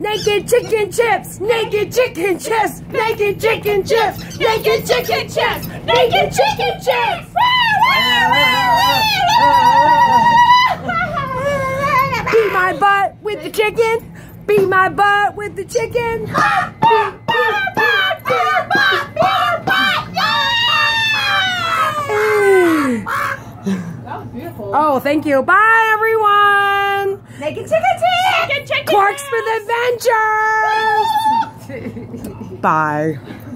Naked chicken chips, naked chicken chips, naked chicken chips, naked chicken chips, naked chicken chips. Be my butt with the chicken. Be my butt with the chicken. That was beautiful. Oh, thank you. Bye, everyone. Naked chicken chicken. Clarks with Adventures. Bye.